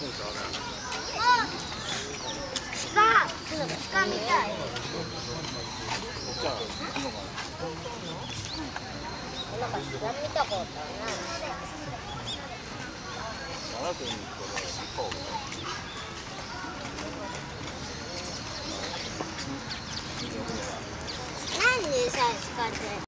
鹿みたい。なんか鹿見たことない。何でさ、鹿って。